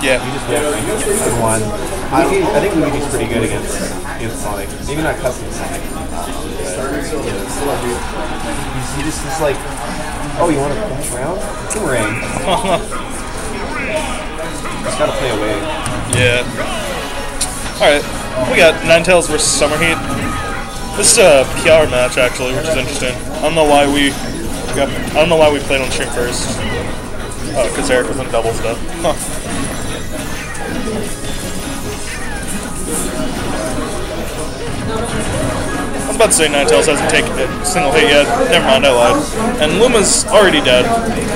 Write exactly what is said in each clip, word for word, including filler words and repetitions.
Yeah. You just win one. I, I think Luigi's pretty good against, against Sonic. Maybe not custom Sonic. Um, but, you know, still like, he's, he just is like, oh, you want to punch around? Boomerang. Just gotta play away. Yeah. Alright, we got Ninetales versus Summerheat. This is a P R match, actually, which is interesting. I don't know why we got, I don't know why we played on stream first. Oh, because Eric was in double stuff. Huh. I was about to say Ninetales hasn't taken a single hit yet. Never mind, I lied. And Luma's already dead.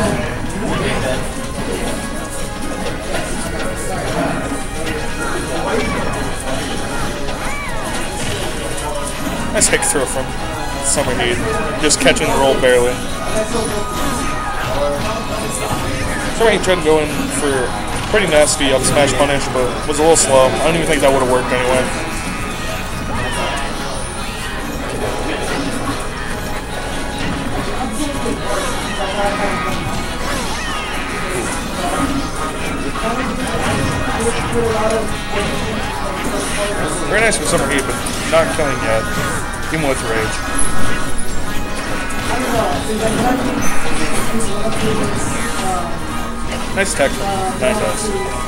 Nice hick throw from Summerheat. Just catching the roll barely. Summerheat tried to go in for pretty nasty up smash punish, but was a little slow. I don't even think that would have worked anyway. Very nice from Summerheat, but not killing yet, even with rage. Nice tech from Ninetales.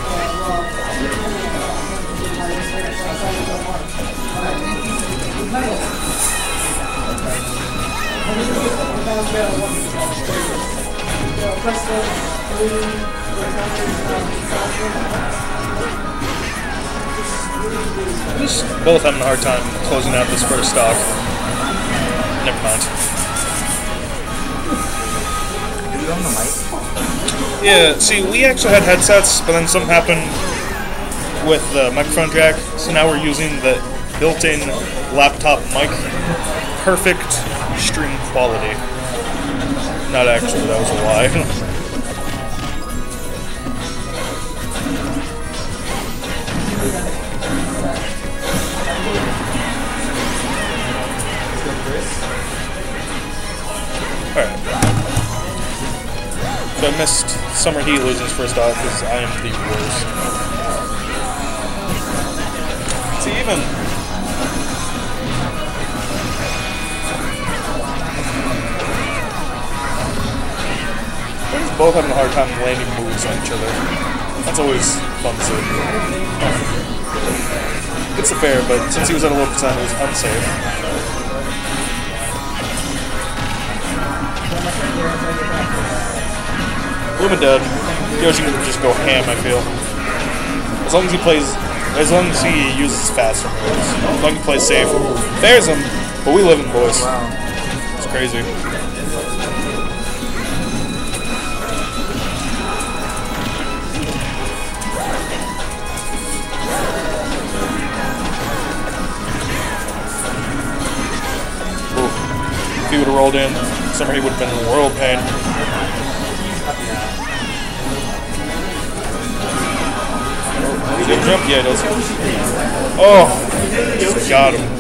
Just both having a hard time closing out this first stock. Never mind. Are you on the mic? Yeah, see, we actually had headsets, but then something happened with the microphone jack, so now we're using the built-in laptop mic. Perfect stream quality. Not actually, that was a lie. Alright. So I missed Summerheat losing his first off because I am the worst. See, even... We're just both having a hard time landing moves on each other. That's always fun to see. It's a fair, but since he was at a low percent, it was unsafe. Luma dead. Yoshi can just go ham, I feel. As long as he plays, as long as he uses faster moves. As long as he plays safe. There's him, but we live in boys. It's crazy. Ooh. If he would have rolled in, Summerheat would have been in world pain. Does he have a jump? Yeah, he does. Oh! Got him.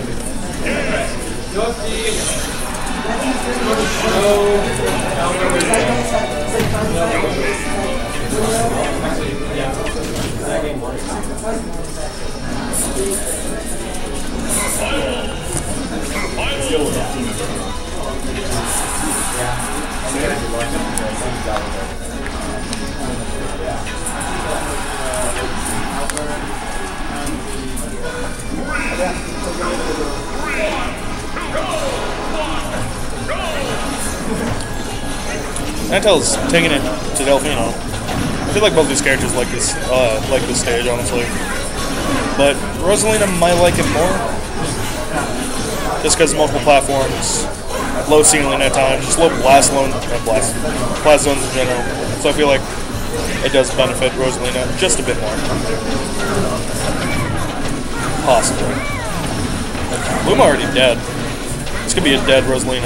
Ninetales taking it to Delfino. I feel like both these characters like this, uh, like this stage, honestly. But Rosalina might like it more, just because multiple platforms, low ceiling at times, just low blast zone, uh, blast, blast zones in general. So I feel like it does benefit Rosalina just a bit more. Possibly. Luma already dead. This could be a dead Rosalina.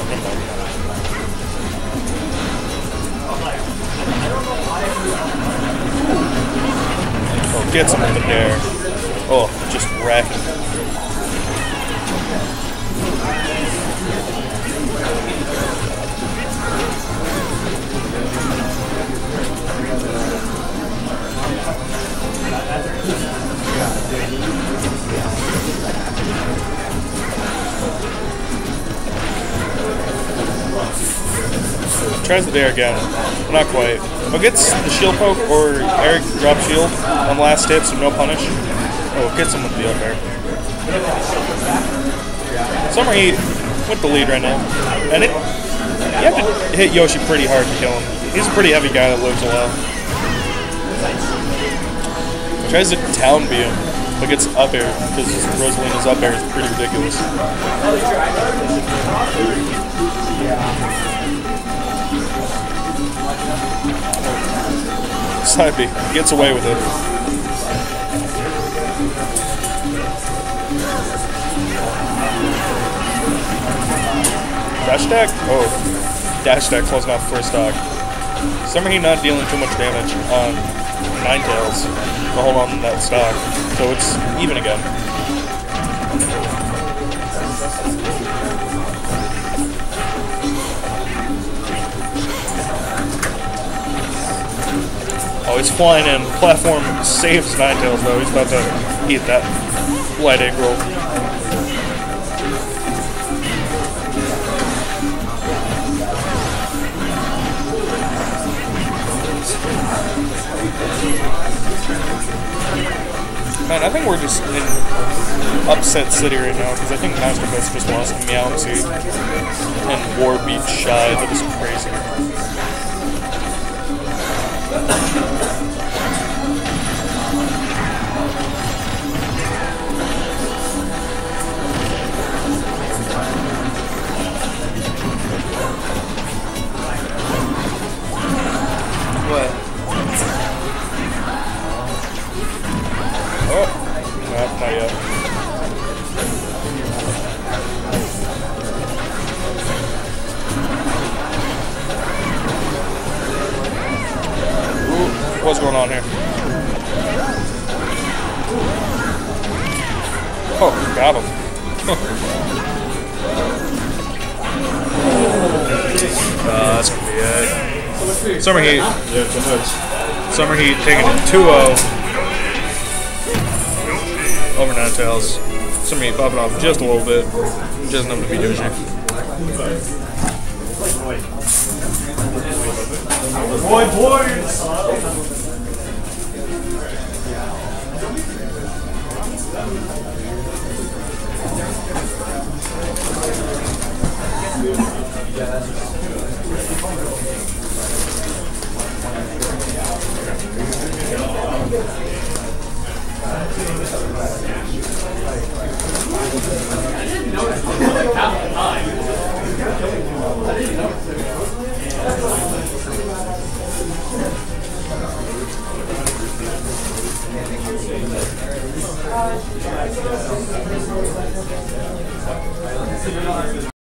Oh, gets him with the dare. Oh, just racking. Tries the dare again. Not quite. But gets the shield poke or Eric drop shield on last hit, so no punish. Oh, gets him with the up air. Summer Heat with the lead right now. And it, you have to hit Yoshi pretty hard to kill him. He's a pretty heavy guy that lives a while. Tries to town beat him, but gets up air because Rosalina's up air is pretty ridiculous. Side B gets away with it. Dash attack? Oh, dash attack closing off first stock. Summer Heat not dealing too much damage on Ninetales to hold on to that stock, so it's even again. Oh, he's flying in. Platform saves Ninetales though. He's about to eat that light egg roll. Man, I think we're just in upset city right now because I think Master Best just lost to Meowsy and War beat Shy. That is crazy. What? Oh, no, not yet. Ooh, what's going on here? Oh, got him. uh, that's gonna be it. Summer Heat. Yeah, too much. Summer Heat taking it two oh. Over Ninetales. Summer Heat popping off just a little bit. Just enough to beat Yoshi.